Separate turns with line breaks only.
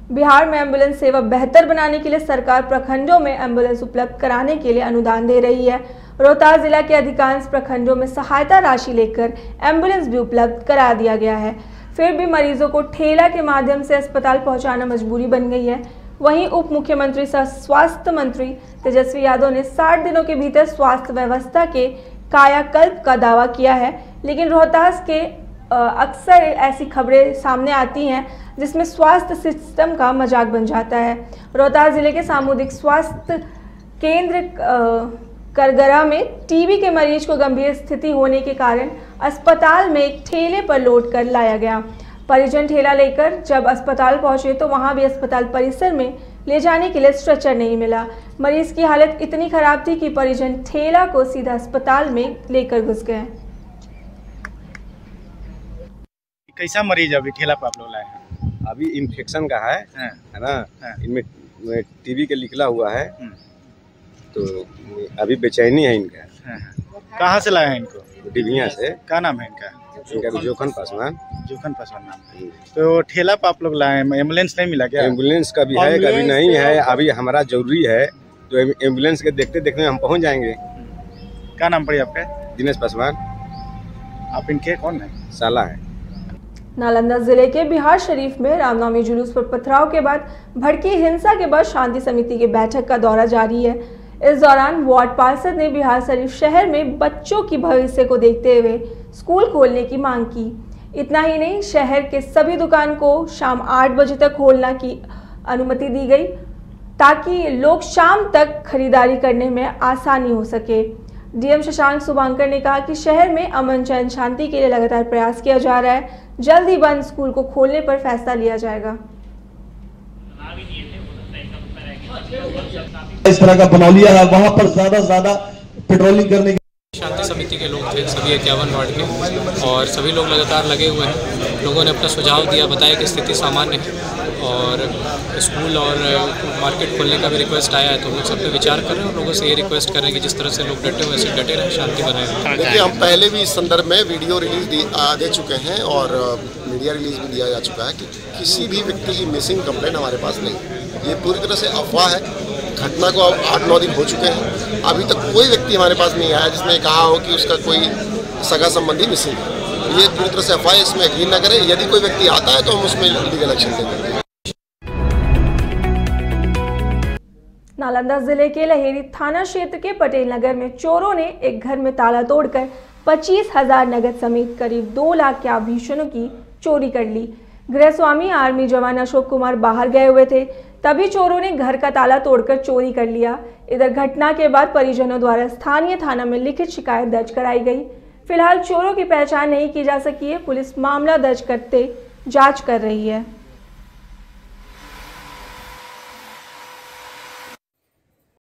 बिहार में एम्बुलेंस सेवा बेहतर बनाने के लिए सरकार प्रखंडों में एम्बुलेंस उपलब्ध कराने के लिए अनुदान दे रही है। रोहतास जिला के अधिकांश प्रखंडों में सहायता राशि लेकर एम्बुलेंस भी उपलब्ध करा दिया गया है। फिर भी मरीजों को ठेला के माध्यम से अस्पताल पहुंचाना मजबूरी बन गई है। वहीं उप मुख्यमंत्री सह स्वास्थ्य मंत्री तेजस्वी यादव ने 60 दिनों के भीतर स्वास्थ्य व्यवस्था के कायाकल्प का दावा किया है, लेकिन रोहतास के अक्सर ऐसी खबरें सामने आती हैं जिसमें स्वास्थ्य सिस्टम का मजाक बन जाता है। रोहतास जिले के सामुदायिक स्वास्थ्य केंद्र करगरा में टीबी के मरीज को गंभीर स्थिति होने के कारण अस्पताल में एक ठेले पर लोड कर लाया गया। परिजन ठेला लेकर जब अस्पताल पहुंचे तो वहां भी अस्पताल परिसर में ले जाने के लिए स्ट्रेचर नहीं मिला। मरीज की हालत इतनी खराब थी कि परिजन ठेला को सीधा अस्पताल में लेकर घुस गए।
कैसा मरीज अभी ठेला पर आप लोग लाए हैं?
अभी इन्फेक्शन का है ना, इनमें टीबी के निकला हुआ है, तो अभी बेचैनी है इनका।
कहाँ से लाए हैं इनको?
डिबिया से।
क्या नाम है इनका?
इनका जोखन पासवान।
जोखन पासवान नाम। तो ठेला पर आप लोग लाए हैं, एम्बुलेंस नहीं मिला क्या?
एम्बुलेंस का भी है, कभी नहीं है। अभी हमारा जरूरी है तो एम्बुलेंस के देखते देखते हम पहुँच जाएंगे।
क्या नाम पड़ी आपका?
दिनेश पासवान।
आप इनके कौन है?
साला है।
नालंदा जिले के बिहार शरीफ में रामनवमी जुलूस पर पथराव के बाद भड़की हिंसा के बाद शांति समिति की बैठक का दौरा जारी है। इस दौरान वार्ड पार्षद ने बिहार शरीफ शहर में बच्चों की भविष्य को देखते हुए स्कूल खोलने की मांग की। इतना ही नहीं, शहर के सभी दुकान को शाम 8 बजे तक खोलने की अनुमति दी गई ताकि लोग शाम तक खरीदारी करने में आसानी हो सके। डीएम शशांक शुभांकर ने कहा कि शहर में अमन चैन शांति के लिए लगातार प्रयास किया जा रहा है। जल्द ही बंद स्कूल को खोलने पर फैसला लिया जाएगा।
इस तरह का बना लिया है, वहां पर ज्यादा पेट्रोलिंग करने की
शांति समिति के लोग थे, सभी 51 वार्ड के, और सभी लोग लगातार लगे हुए हैं। लोगों ने अपना सुझाव दिया, बताया कि स्थिति सामान्य है और स्कूल और मार्केट खोलने का भी रिक्वेस्ट आया है, तो हम लोग सब पे विचार कर रहे हैं और लोगों से ये रिक्वेस्ट कर रहे हैं कि जिस तरह से लोग डटे हुए ऐसे डटे रहें, शांति बनाए रखें।
देखिए, हम पहले भी इस संदर्भ में वीडियो रिलीज दे चुके हैं और मीडिया रिलीज भी दिया जा चुका है कि किसी भी व्यक्ति की मिसिंग कंप्लेंट हमारे पास नहीं। ये पूरी तरह से अफवाह है। घटना को अब 8-9 दिन हो चुके हैं, अभी तक कोई व्यक्ति हमारे पास नहीं आया जिसने कहा हो कि उसका कोई सगा संबंधी मिसिंग है। ये पूरी तरह से अफवाह है, इसमें यकीन न करें। यदि कोई व्यक्ति आता है तो हम उसमें लीगल एक्शन लेंगे।
नालंदा जिले के लहेरी थाना क्षेत्र के पटेल नगर में चोरों ने एक घर में ताला तोड़कर 25,000 नगद समेत करीब 2 लाख के आभूषणों की चोरी कर ली। गृहस्वामी आर्मी जवान अशोक कुमार बाहर गए हुए थे, तभी चोरों ने घर का ताला तोड़कर चोरी कर लिया। इधर घटना के बाद परिजनों द्वारा स्थानीय थाना में लिखित शिकायत दर्ज कराई गई। फिलहाल चोरों की पहचान नहीं की जा सकी है। पुलिस मामला दर्ज करते जांच कर रही है।